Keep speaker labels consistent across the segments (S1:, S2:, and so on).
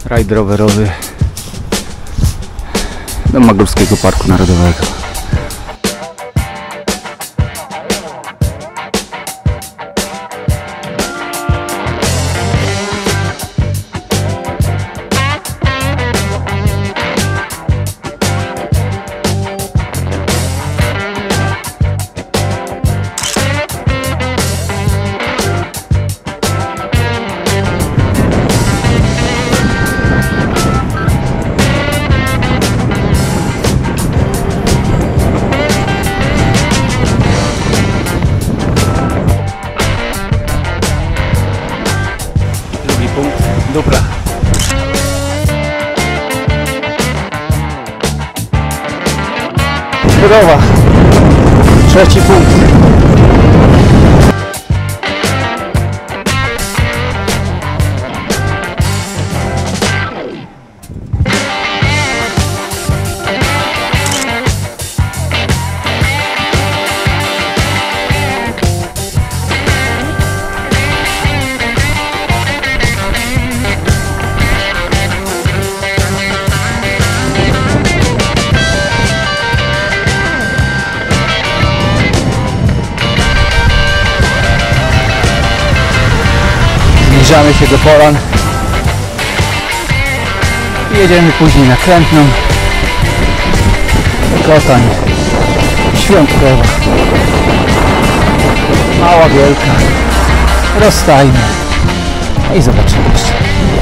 S1: Rajd rowerowy do Mazurskiego Parku Narodowego. Punkt Dupla. Budowa. Trzeci punkt. Zbliżamy się do Polan i jedziemy później na Krętną, Kotań, Świątkowa, Mała Wielka, Rozstajna i zobaczymy jeszcze.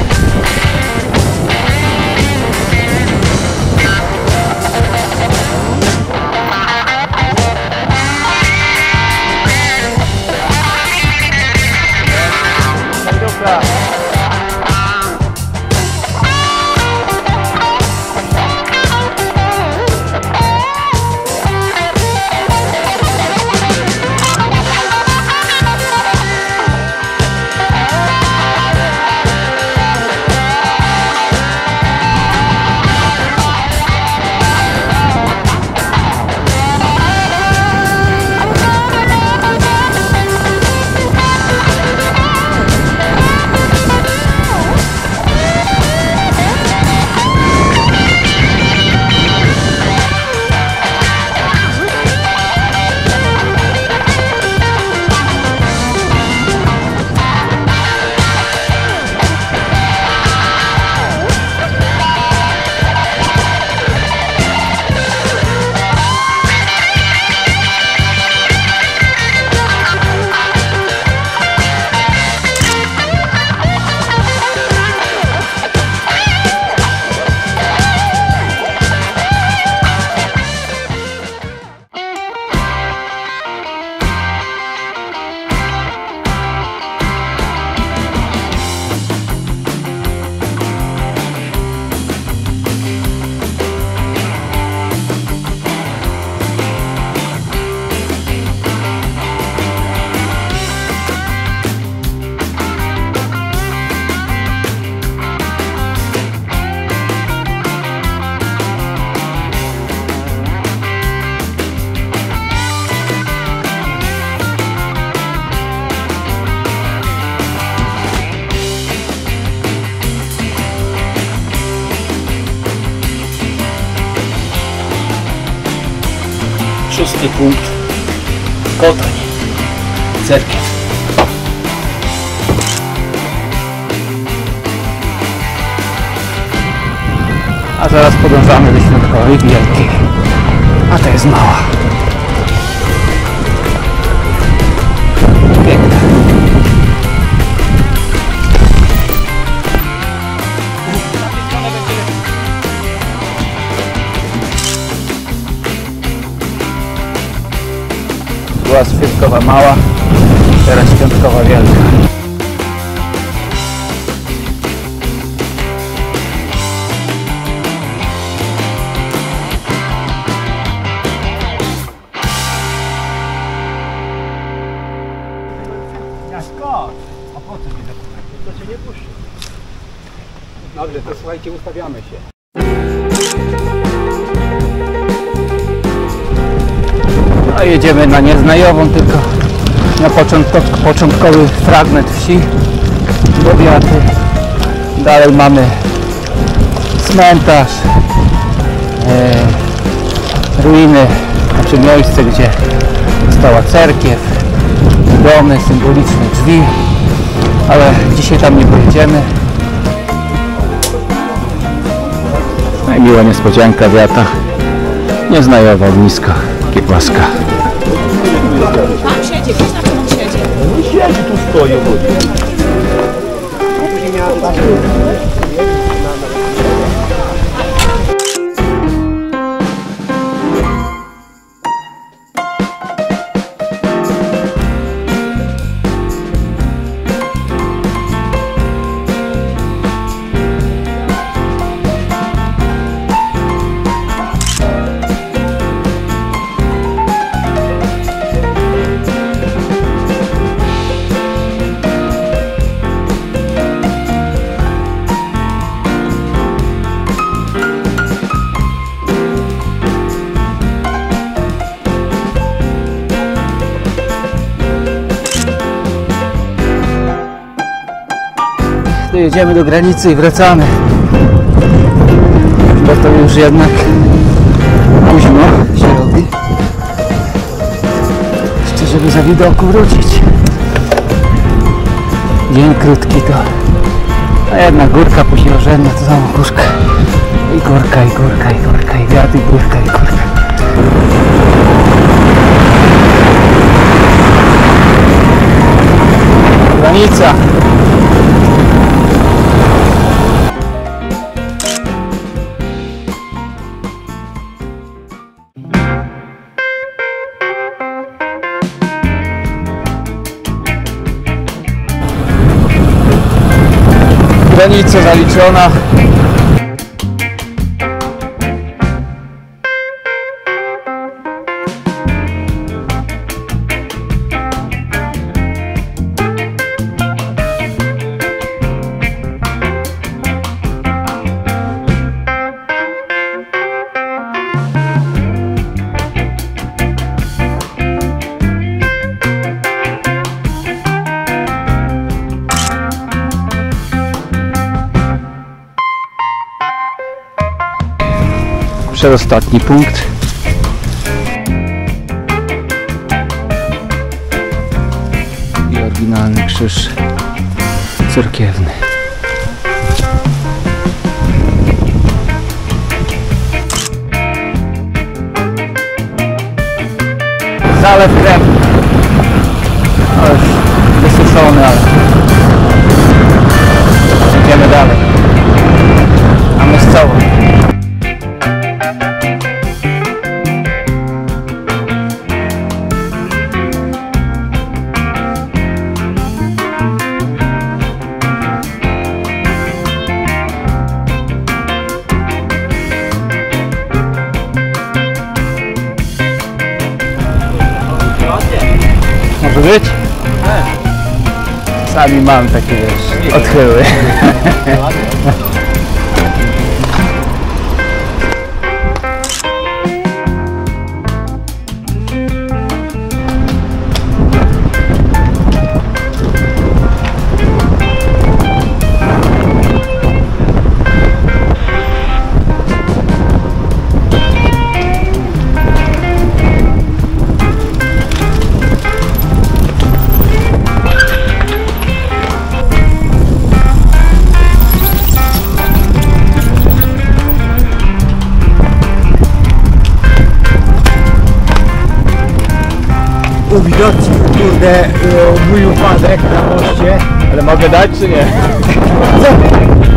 S1: Szósty punkt Kotań, cerkiew. A zaraz podążamy do Świątkowej Wielkiej, a to jest Mała. Piękne. Była Świątkowa Mała, teraz Świątkowa Wielka.
S2: Ja skocz! A po co mi dokumenty? To cię nie puszczę.
S1: Dobrze, to słuchajcie, ustawiamy się. No jedziemy na Nieznajową, tylko na początkowy fragment wsi, powiaty. Dalej mamy cmentarz, ruiny, znaczy miejsce, gdzie stała cerkiew, domy, symboliczne drzwi, ale dzisiaj tam nie pojedziemy. No i miła niespodzianka wiata, nieznajowe ognisko, kiełbaska.
S3: Tam siedzi, wiesz na czym on siedzi?
S2: Nie siedzi, tu stoi.
S1: Jedziemy do granicy i wracamy, bo to już jednak późno się robi, jeszcze żeby za widoku wrócić. Dzień krótki to, a jedna górka później orzędna to znowu górka i górka i górka i górka i wiatr i górka i górka. Granica. Granica zaliczona. Przedostatni punkt. I oryginalny krzyż cerkiewny. Zalew Kremny. No już wysuszony, ale idziemy dalej. A miejscowo. Może być? Sami mam takie, wiesz, odchyły.
S2: Uwidocznić, kurde, mój upadek na moście.
S1: Ale mogę dać czy nie?